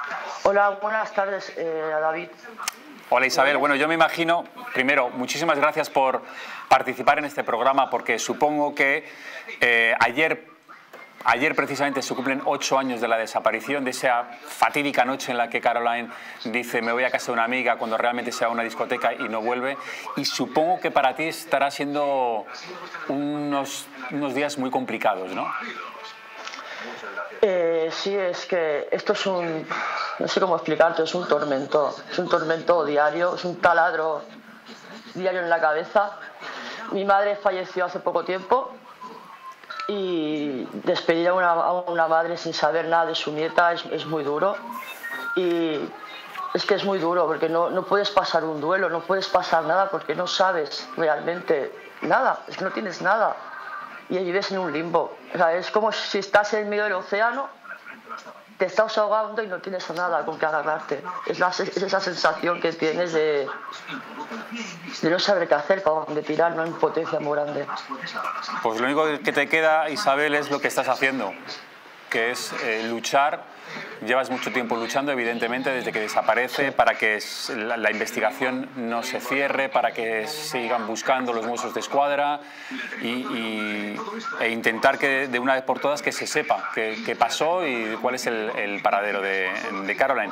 Hola, buenas tardes, David. Hola Isabel, bueno, yo me imagino, primero, muchísimas gracias por participar en este programa, porque supongo que ayer precisamente se cumplen 8 años de la desaparición, de esa fatídica noche en la que Caroline dice me voy a casa de una amiga cuando realmente se va a una discoteca y no vuelve, y supongo que para ti estará siendo unos días muy complicados, ¿no? Sí, es que esto es no sé cómo explicarte, es un tormento diario, es un taladro diario en la cabeza. Mi madre falleció hace poco tiempo y despedir a una madre sin saber nada de su nieta es muy duro. Y es que es muy duro porque no puedes pasar un duelo, no puedes pasar nada porque no sabes realmente nada, es que no tienes nada. Y vives en un limbo. O sea, es como si estás en medio del océano, te estás ahogando y no tienes nada con que agarrarte. Es esa sensación que tienes de no saber qué hacer, para dónde tirar, una impotencia muy grande. Pues lo único que te queda, Isabel, es lo que estás haciendo, que es luchar. Llevas mucho tiempo luchando, evidentemente, desde que desaparece, para que la investigación no se cierre, para que sigan buscando los Mossos de Escuadra e intentar que de una vez por todas que se sepa qué pasó y cuál es el paradero de Caroline.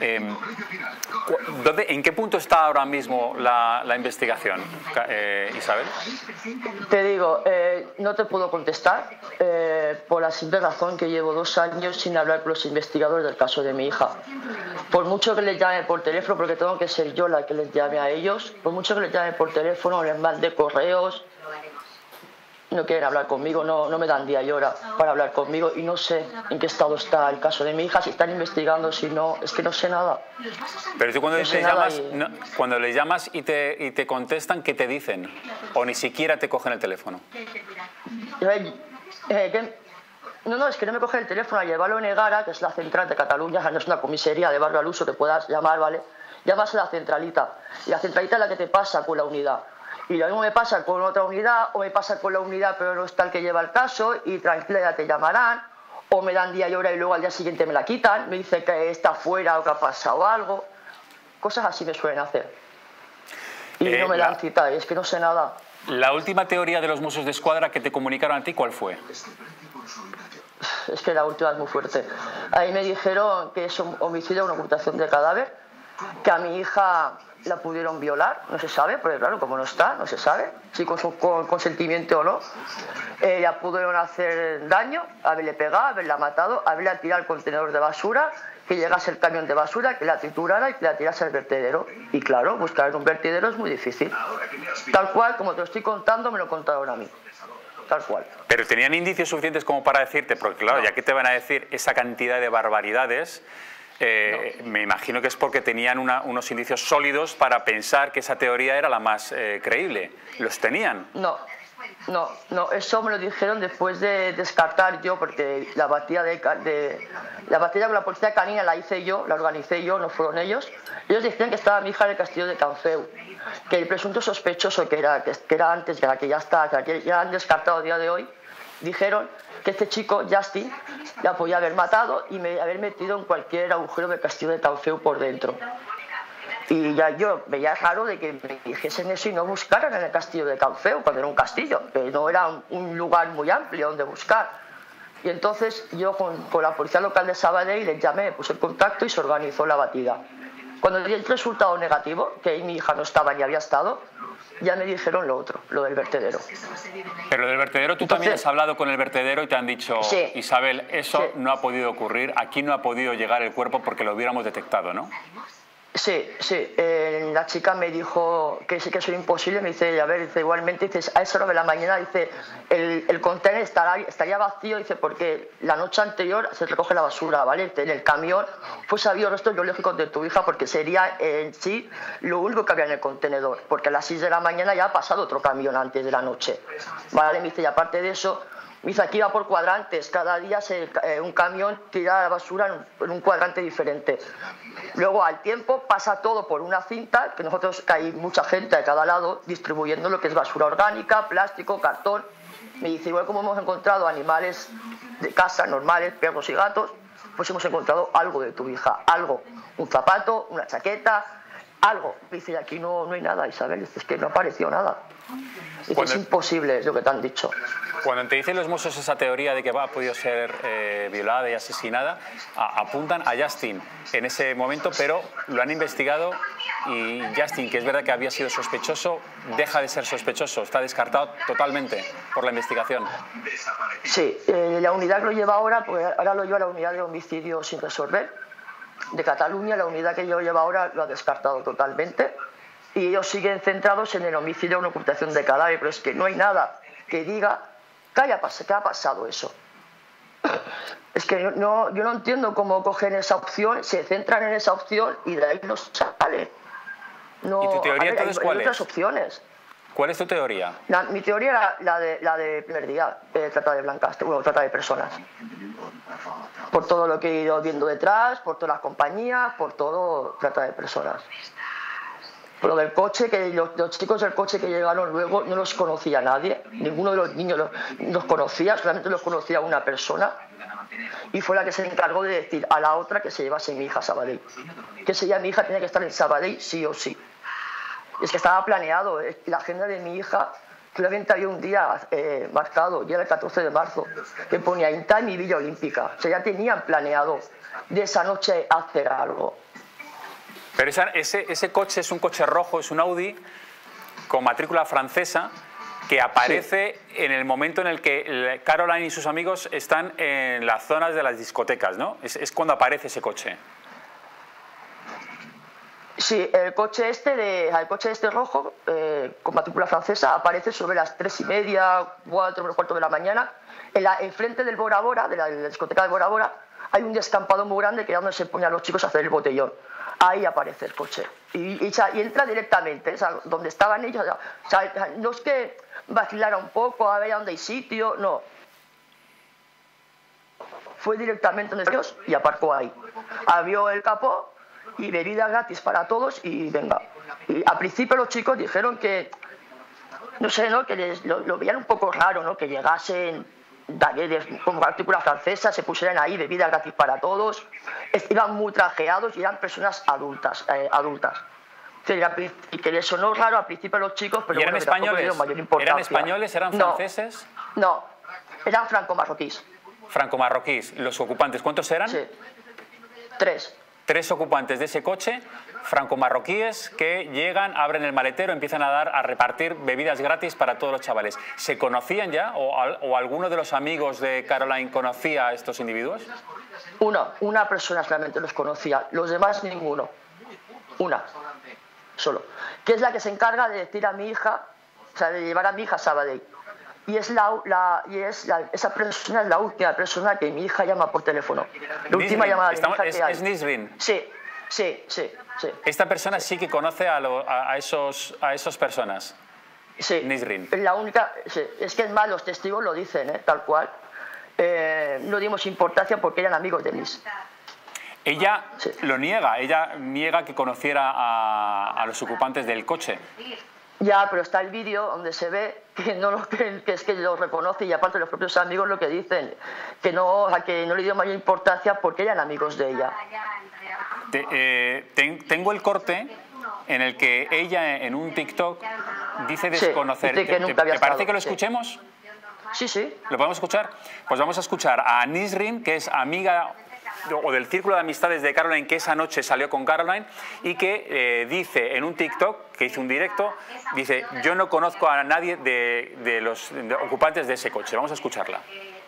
¿En qué punto está ahora mismo la investigación, Isabel? Te digo, no te puedo contestar por la simple razón que llevo 2 años sin hablar con los investigadores del caso de mi hija. Por mucho que les llame por teléfono, porque tengo que ser yo la que les llame a ellos, por mucho que les llame por teléfono, les mande correos, no quieren hablar conmigo, no me dan día y hora para hablar conmigo y no sé en qué estado está el caso de mi hija, si están investigando, si no, es que no sé nada. Pero tú cuando les llamas y te contestan, ¿qué te dicen? ¿O ni siquiera te cogen el teléfono? No, es que no me cogen el teléfono. A llevarlo en Egara, que es la central de Cataluña, no es una comisaría de barrio al uso que puedas llamar, ¿vale? Llamas a la centralita y la centralita es la que te pasa con la unidad. Y lo mismo me pasa con otra unidad, o me pasa con la unidad pero no está el que lleva el caso y tranquila ya te llamarán, o me dan día y hora y luego al día siguiente me la quitan, me dice que está fuera o que ha pasado algo. Cosas así me suelen hacer. Y no me dan cita, es que no sé nada. La última teoría de los Mossos de Escuadra que te comunicaron a ti, ¿cuál fue? Es que la última es muy fuerte. Ahí me dijeron que es un homicidio, una ocultación de cadáver, que a mi hija la pudieron violar, no se sabe, porque claro, como no está, no se sabe si con su consentimiento o no. La pudieron hacer daño, haberle pegado, haberla matado, haberla tirado al contenedor de basura, que llegase el camión de basura, que la triturara y que la tirase al vertedero. Y claro, buscar en un vertedero es muy difícil. Tal cual, como te lo estoy contando, me lo contaron a mí. Tal cual. Pero tenían indicios suficientes como para decirte, porque claro, ya que te van a decir esa cantidad de barbaridades, me imagino que es porque tenían unos indicios sólidos para pensar que esa teoría era la más creíble. ¿Los tenían? No, eso me lo dijeron después de descartar yo, porque la batida con la policía canina la hice yo, la organicé yo, no fueron ellos. Ellos decían que estaba mi hija en el castillo de Canfeu, que el presunto sospechoso que era antes, que ya han descartado a día de hoy, dijeron que este chico, Justin, la podía haber matado y haber metido en cualquier agujero del castillo de Canfeu por dentro. Y ya yo veía raro de que me dijesen eso y no buscaran en el castillo de Canfeu, cuando era un castillo, que no era un lugar muy amplio donde buscar. Y entonces yo con la policía local de Sabadell les llamé, puse el contacto y se organizó la batida. Cuando di el resultado negativo, que ahí mi hija no estaba ni había estado, ya me dijeron lo otro, lo del vertedero. Pero lo del vertedero, tú también has hablado con el vertedero y te han dicho, sí, Isabel, eso no ha podido ocurrir, aquí no ha podido llegar el cuerpo porque lo hubiéramos detectado, ¿no? Sí, la chica me dijo que sí, que eso era imposible, me dice, a ver, dice, igualmente, dice, a esa hora de la mañana, dice, el contenedor estaría vacío, dice, porque la noche anterior se recoge la basura, ¿vale? En el camión, pues había restos biológicos de tu hija, porque sería en sí lo único que había en el contenedor, porque a las 6 de la mañana ya ha pasado otro camión antes de la noche, ¿vale? Me dice, y aparte de eso, me dice, aquí va por cuadrantes, cada día un camión tira la basura en un cuadrante diferente. Luego al tiempo pasa todo por una cinta, que hay mucha gente de cada lado distribuyendo lo que es basura orgánica, plástico, cartón. Me dice, igual como hemos encontrado animales de casa normales, perros y gatos, pues hemos encontrado algo de tu hija, algo, un zapato, una chaqueta, algo. Dice, aquí no hay nada, Isabel, es que no apareció nada. Dice, es imposible, es lo que te han dicho. Cuando te dicen los Mossos esa teoría de que ha podido ser violada y asesinada, apuntan a Justin en ese momento, pero lo han investigado y Justin, que es verdad que había sido sospechoso, deja de ser sospechoso, está descartado totalmente por la investigación. Sí, la unidad que lo lleva ahora, pues ahora lo lleva la unidad de homicidio sin resolver de Cataluña, la unidad que yo llevo ahora lo ha descartado totalmente y ellos siguen centrados en el homicidio en ocultación de cadáver, pero es que no hay nada que diga que ha pasado eso. Es que yo no entiendo cómo cogen esa opción, se centran en esa opción y de ahí no sale. No, ¿Y tu teoría entonces cuál es? Hay otras opciones. ¿Cuál es tu teoría? Mi teoría era la de primer día, trata de blancas, trata de personas. Por todo lo que he ido viendo detrás, por todas las compañías, por todo, trata de personas. Por lo del coche, que los chicos del coche que llegaron luego no los conocía nadie, ninguno de los niños los conocía, solamente los conocía una persona y fue la que se encargó de decir a la otra que se llevase mi hija a Sabadell. Que si mi hija tenía que estar en Sabadell sí o sí. Es que estaba planeado, la agenda de mi hija, solamente había un día marcado, y era el 14 de marzo, que ponía In Time y Villa Olímpica. O sea, ya tenían planeado de esa noche hacer algo. Pero ese coche es un coche rojo, es un Audi con matrícula francesa que aparece en el momento en el que Caroline y sus amigos están en las zonas de las discotecas, ¿no? Es cuando aparece ese coche. Sí, el coche este rojo, con matrícula francesa, aparece sobre las 3:30, 4 menos cuarto de la mañana. Enfrente del Bora Bora, de la discoteca de Bora Bora, hay un descampado muy grande que es donde se ponían los chicos a hacer el botellón. Ahí aparece el coche. Y entra directamente, o sea, donde estaban ellos. O sea, no es que vacilara un poco, a ver dónde hay sitio, no. Fue directamente donde ellos y aparcó ahí. Abrió el capó y bebida gratis para todos y venga. Y al principio los chicos dijeron que, no sé, ¿no? Que lo veían un poco raro, ¿no? Que llegasen con partícula francesa, se pusieran ahí bebida gratis para todos, iban muy trajeados y eran personas adultas. Que les sonó raro al principio a los chicos, pero ¿Y eran españoles? ¿Eran españoles? ¿Eran franceses? No, eran franco-marroquíes. Franco-marroquíes. ¿Los ocupantes cuántos eran? Sí, 3. 3 ocupantes de ese coche, franco-marroquíes, que llegan, abren el maletero, empiezan a repartir bebidas gratis para todos los chavales. ¿Se conocían ya o alguno de los amigos de Caroline conocía a estos individuos? Una persona solamente los conocía, los demás ninguno. Una, solo. Que es la que se encarga de decir a mi hija, o sea, de llevar a mi hija a Sabadell. Y esa persona es la última persona que mi hija llama por teléfono. La última llamada de mi hija que hay. ¿Es Nisrin? Sí. Esta persona sí que conoce a esas personas. Sí. Nisrin. Es la única. Sí. Es que es más, los testigos lo dicen, tal cual. No dimos importancia porque eran amigos de Nis. Ella lo niega. Ella niega que conociera a los ocupantes del coche. Ya, pero está el vídeo donde se ve que es que lo reconoce y aparte los propios amigos lo que dicen, que no le dio mayor importancia porque eran amigos de ella. Tengo el corte en el que ella en un TikTok dice desconocer. Dice que nunca había ¿Te parece estado? que lo escuchemos? Sí. ¿Lo podemos escuchar? Pues vamos a escuchar a Nisrin, que es amiga o del círculo de amistades de Caroline, que esa noche salió con Caroline y que dice en un TikTok, que hizo un directo, dice: yo no conozco a nadie de los ocupantes de ese coche. Vamos a escucharla.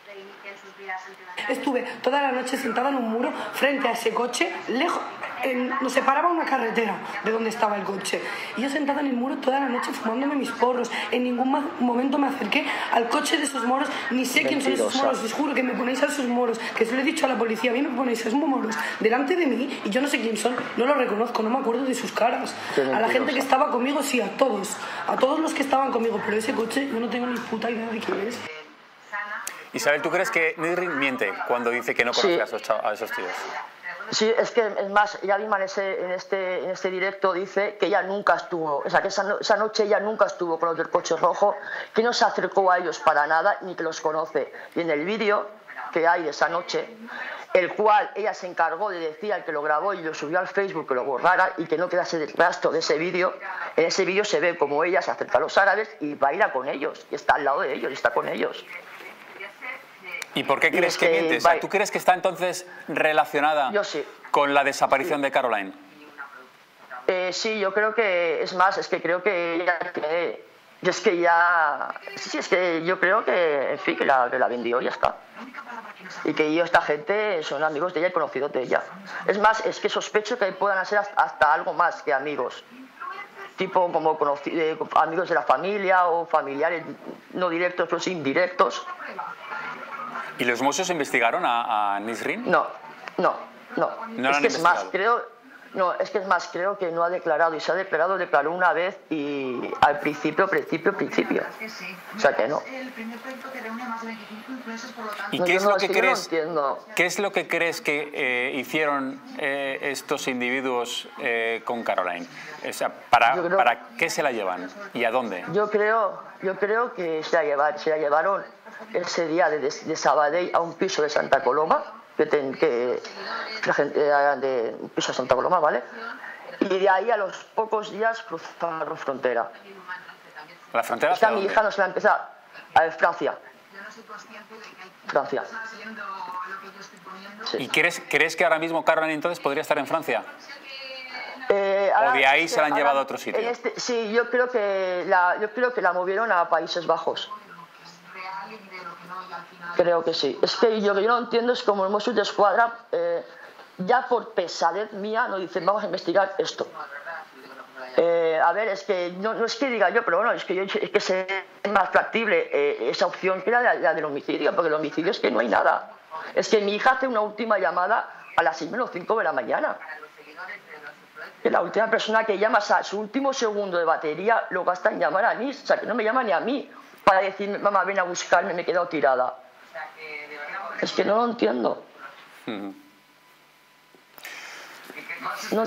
Estuve toda la noche sentada en un muro frente a ese coche, lejos, nos separaba una carretera de donde estaba el coche. Y yo sentada en el muro toda la noche fumándome mis porros. En ningún momento me acerqué al coche de esos moros, ni sé quién son esos moros. Os juro que me ponéis a esos moros, que se lo he dicho a la policía, a mí me ponéis a esos moros delante de mí y yo no sé quién son, no los reconozco, no me acuerdo de sus caras. A la gente que estaba conmigo sí, a todos los que estaban conmigo, pero ese coche yo no tengo ni puta idea de quién es. Isabel, ¿tú crees que Nisrin miente cuando dice que no conoce a esos tíos? Sí, es que es más, ella misma en este directo dice que ella nunca estuvo, o sea, que esa noche ella nunca estuvo con los del coche rojo, que no se acercó a ellos para nada, ni que los conoce. Y en el vídeo que hay de esa noche, el cual ella se encargó de decir al que lo grabó y lo subió al Facebook que lo borrara y que no quedase rastro de ese vídeo. En ese vídeo se ve como ella se acerca a los árabes y baila con ellos, y está al lado de ellos, y está con ellos. ¿Y por qué crees que miente? O sea, ¿tú crees que está entonces relacionada con la desaparición de Caroline? Sí, yo creo que, es más, es que creo que ella... es que ya... Sí, es que yo creo que, en fin, que la vendió y ya está. Y que yo, esta gente, son amigos de ella y conocidos de ella. Es más, es que sospecho que puedan ser hasta algo más que amigos. Tipo como amigos de la familia o familiares, no directos, pero sí indirectos. ¿Y los Mossos investigaron a Nisrin? No. ¿No es que es más, creo que no ha declarado, y se ha declaró una vez y al principio. O sea que no. ¿Y qué es lo que crees? ¿Qué es lo que crees que hicieron estos individuos con Caroline? O sea, ¿para qué se la llevan y a dónde? Yo creo que se la llevaron ese día de Sabadell a un piso de Santa Coloma, que la gente de un piso de Santa Coloma, ¿vale? Y de ahí a los pocos días cruzaron la frontera. ¿La frontera? Esta mi hija no se la empezó a ver, Francia. Sí. ¿Y crees que ahora mismo Caroline entonces podría estar en Francia? ¿O de ahí se la han llevado a otro sitio? Sí, yo creo que la movieron a Países Bajos. Creo que sí. Es que yo no entiendo, es como el Mossos d'Esquadra, ya por pesadez mía, nos dicen, vamos a investigar esto. A ver, es que no es que diga yo, pero bueno, es que es más factible esa opción que la del homicidio, porque el homicidio es que no hay nada. Es que mi hija hace una última llamada a las 6 menos 5 de la mañana. Que la última persona que llama, o sea, su último segundo de batería lo gasta en llamar a Nis, o sea, que no me llama ni a mí para decirme, mamá, ven a buscarme, me he quedado tirada. Es que no lo entiendo. No.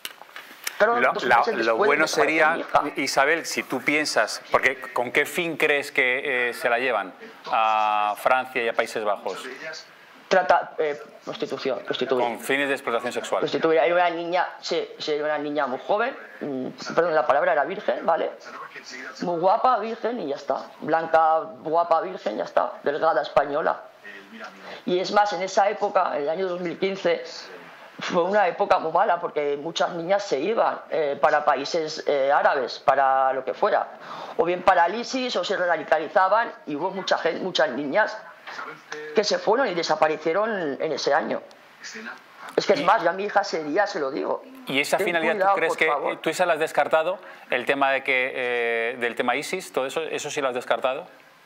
Lo bueno sería, Isabel, si tú piensas, porque ¿con qué fin crees que se la llevan a Francia y a Países Bajos? Prostituir. Con fines de explotación sexual. Prostituir. Era una niña muy joven, perdón, la palabra era virgen, ¿vale? Muy guapa, virgen y ya está. Blanca, guapa, virgen, ya está. Delgada, española. Y es más, en esa época, en el año 2015, fue una época muy mala porque muchas niñas se iban para países árabes, para lo que fuera. O bien para el ISIS o se radicalizaban y hubo muchas niñas que se fueron y desaparecieron en ese año. Es que es más, yo a mi hija ese día se lo digo. ¿Y esa finalidad tú crees que tú esa la has descartado? El tema del tema ISIS, todo eso sí lo has descartado.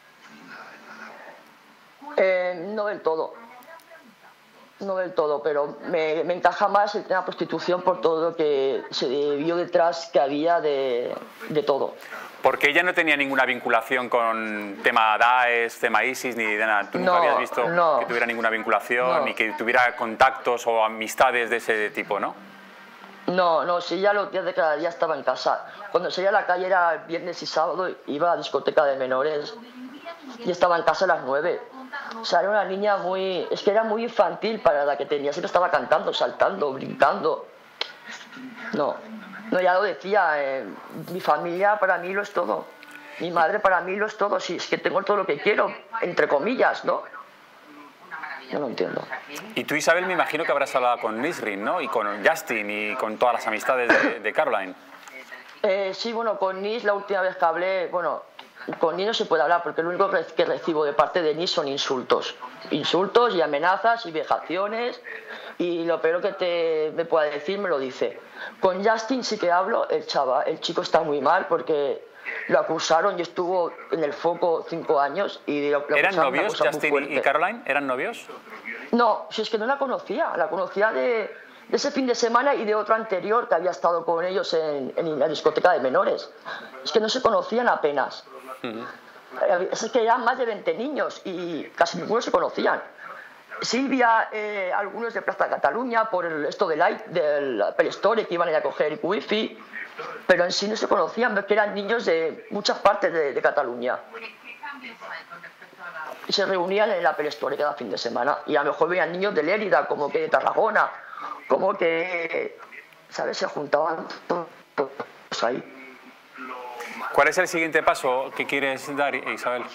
No del todo. No del todo, pero me encaja más el tema prostitución por todo lo que se vio detrás que había de todo. Porque ella no tenía ninguna vinculación con tema Daesh, tema ISIS, ni de nada. Tú nunca habías visto que tuviera ninguna vinculación, ni que tuviera contactos o amistades de ese tipo, ¿no? No, si ella los días de cada día estaba en casa. Cuando salía a la calle era viernes y sábado, iba a la discoteca de menores y estaba en casa a las 9. O sea, era una niña es que era muy infantil para la que tenía. Siempre estaba cantando, saltando, brincando. No, ya lo decía, mi familia para mí lo es todo. Mi madre para mí lo es todo. Sí, es que tengo todo lo que quiero, entre comillas, ¿no? No lo entiendo. Y tú, Isabel, me imagino que habrás hablado con Nisrin, ¿no? Y con Justin y con todas las amistades de Caroline. Sí, bueno, con Nis la última vez que hablé, bueno, con Nis no se puede hablar porque lo único que recibo de parte de Nis son insultos. Insultos y amenazas y vejaciones y lo peor que me pueda decir me lo dice. Con Justin sí que hablo, el chico está muy mal porque lo acusaron y estuvo en el foco 5 años. Y ¿Eran novios Justin y Caroline? ¿Eran novios? No, si es que no la conocía de ese fin de semana y de otro anterior que había estado con ellos en la discoteca de menores. Es que no se conocían apenas. Es que eran más de 20 niños y casi ninguno se conocían. Silvia, algunos de Plaza Cataluña por esto del Apple Store que iban a ir a coger el wifi, pero en sí no se conocían, que eran niños de muchas partes de Cataluña. y se reunían en la Pelestori cada fin de semana. Y a lo mejor venían niños de Lérida, como que de Tarragona, como que, ¿sabes? Se juntaban todos ahí. ¿Cuál es el siguiente paso que quieres dar, Isabel?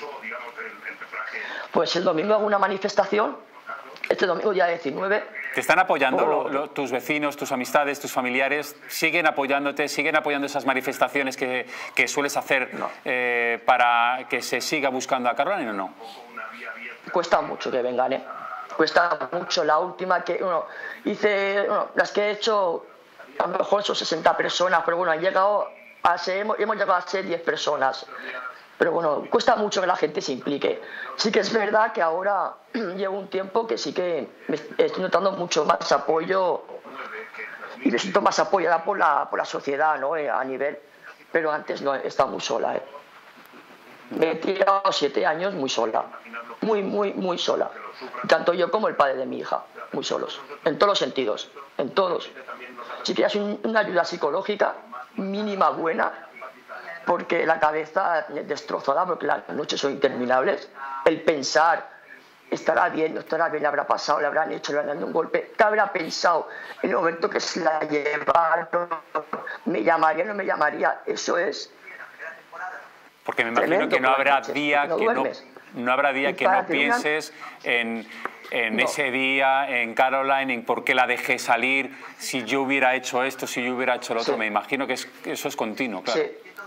Pues el domingo hago una manifestación, este domingo día 19. ¿Te están apoyando tus vecinos, tus amistades, tus familiares? ¿Siguen apoyándote? ¿Siguen apoyando esas manifestaciones que sueles hacer para que se siga buscando a Caroline o no? Cuesta mucho que vengan, ¿eh? Cuesta mucho. La última que hice, las que he hecho, a lo mejor son 60 personas, pero bueno, hemos llegado a ser 10 personas. Pero bueno, cuesta mucho que la gente se implique. Sí que es verdad que ahora llevo un tiempo que sí que estoy notando mucho más apoyo y me siento más apoyada por la sociedad, ¿no? A nivel, pero antes no, he estado muy sola, ¿eh? Me he tirado 7 años muy sola, muy sola. Tanto yo como el padre de mi hija, muy solos, en todos los sentidos, en todos. Si quieres una ayuda psicológica mínima, buena, porque la cabeza destrozada, porque las noches son interminables, el pensar, estará bien, no estará bien, le habrá pasado, le habrán hecho, le habrán dado un golpe, ¿qué habrá pensado en el momento que se la llevaron? ¿Me llamaría o no me llamaría? Eso es porque me imagino tremendo, que no habrá noches, día no habrá día que no pienses en ese día, en Caroline, en por qué la dejé salir, si yo hubiera hecho esto, si yo hubiera hecho lo otro. Me imagino que eso es continuo, claro.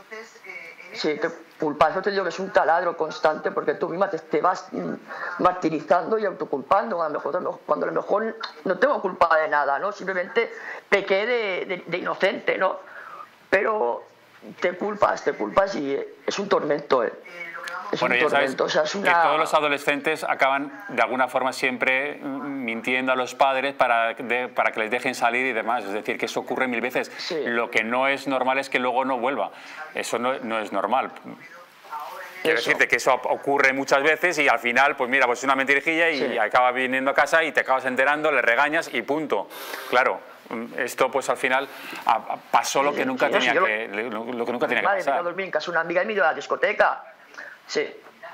Sí, te culpas, eso te digo que es un taladro constante porque tú misma te vas martirizando y autoculpando, cuando a lo mejor no tengo culpa de nada, ¿no? Simplemente pequé de inocente, ¿no? Pero te culpas y es un tormento, ¿eh? Bueno, ya sabes que todos los adolescentes acaban de alguna forma siempre mintiendo a los padres para que les dejen salir y demás. Es decir, que eso ocurre 1000 veces. Sí. Lo que no es normal es que luego no vuelva. Eso no es normal. Quiero decirte que eso ocurre muchas veces y al final, pues mira, pues es una mentirijilla y acaba viniendo a casa y te acabas enterando, le regañas y punto. Claro. Esto pues al final pasó lo que nunca tenía que pasar. Yo dormí en casa de una amiga y me iba a la discoteca. Sí.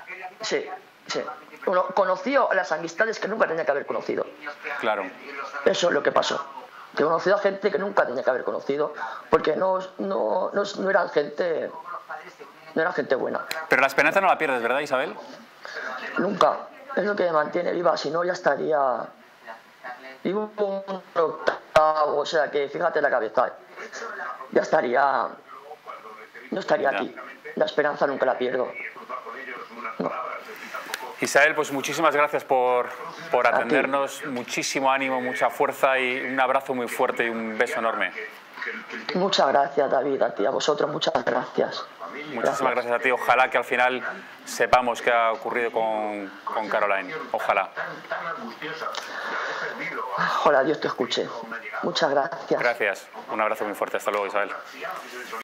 Conoció a las amistades que nunca tenía que haber conocido. Claro. Eso es lo que pasó. He conocido a gente que nunca tenía que haber conocido porque no eran gente buena. Pero la esperanza no la pierdes, ¿verdad, Isabel? Nunca. Es lo que me mantiene viva. Si no, ya estaría vivo un octavo. O sea que fíjate la cabeza. Ya estaría. No estaría aquí. La esperanza nunca la pierdo. No. Isabel, pues muchísimas gracias por atendernos, muchísimo ánimo, mucha fuerza y un abrazo muy fuerte y un beso enorme. Muchas gracias, David, a ti, a vosotros, muchas gracias. Muchísimas gracias a ti, ojalá que al final sepamos qué ha ocurrido con Caroline, ojalá. Ojalá Dios te escuche. Muchas gracias. Gracias, un abrazo muy fuerte, hasta luego, Isabel.